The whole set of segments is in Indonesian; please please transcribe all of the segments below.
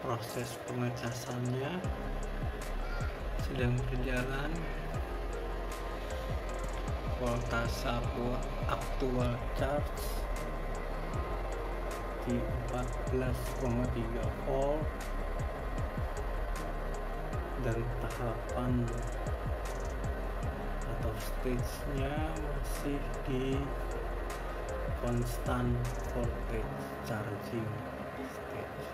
proses pengecasannya sedang berjalan. Voltase aktual charge di 14,3 volt dan tahapan atau stage-nya masih di constant voltage charging stage.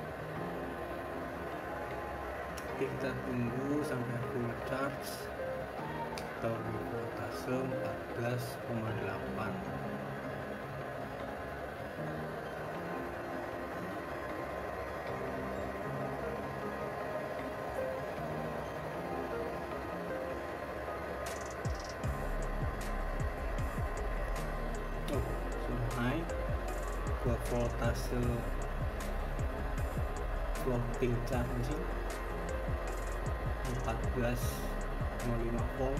Jadi kita tunggu sampai full charge atau di voltase 14,8. Naik ke voltase floating charging 14,5 volt.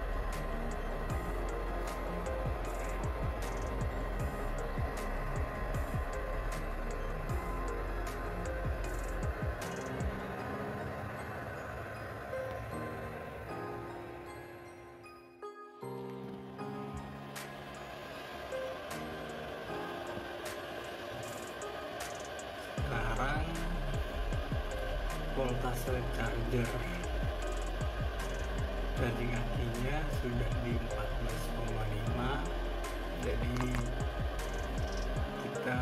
Sekarang voltase charger charging akinya sudah di 14,5. jadi kita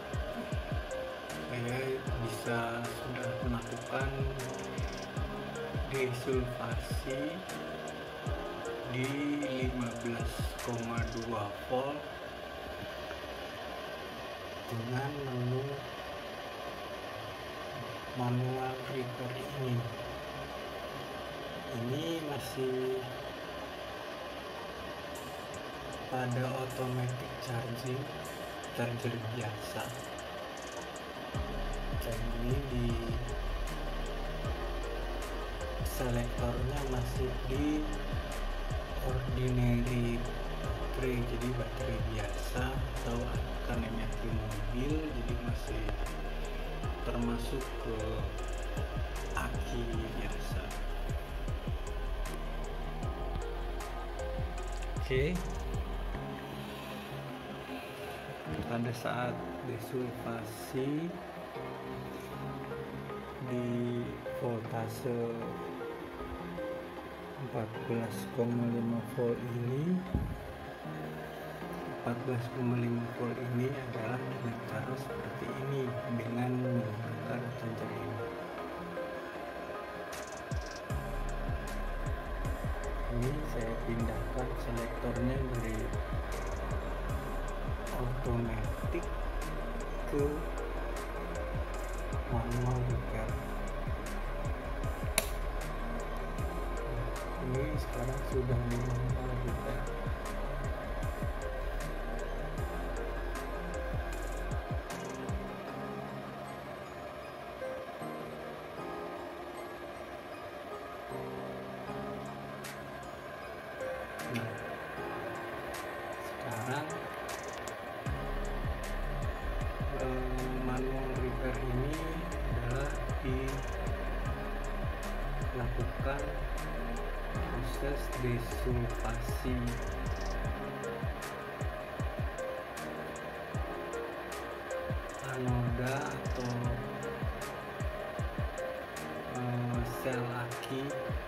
bisa sudah melakukan desulfasi di 15,2 volt dengan menu manual repair ini. Ini masih pada automatic charging, charger biasa. Dan ini di selektornya masih di ordinary baterai, jadi baterai biasa atau kan aki mobil, jadi masih termasuk ke aki biasa. Oke. Pada saat desulfasi di voltase 14,5 volt ini, 14,5 volt ini adalah dengan cara seperti ini dengan menggunakan charger ini. Ini saya pindahkan selektornya dari automatic ke manual repair. Ini sekarang sudah di manual repair. Nah, sekarang manual repair ini adalah dilakukan proses desulfasi anoda atau sel aki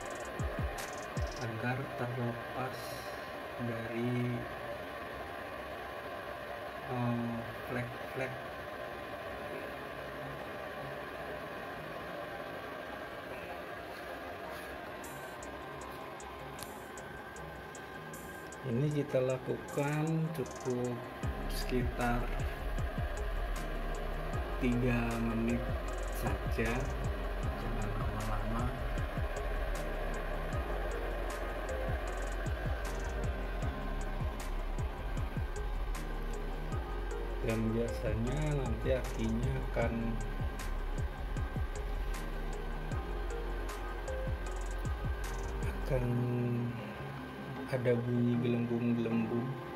agar terlepas dari flek-flek ini. Kita lakukan cukup sekitar 3 menit saja, jangan lama-lama. Dan biasanya nanti akinya akan ada bunyi gelembung-gelembung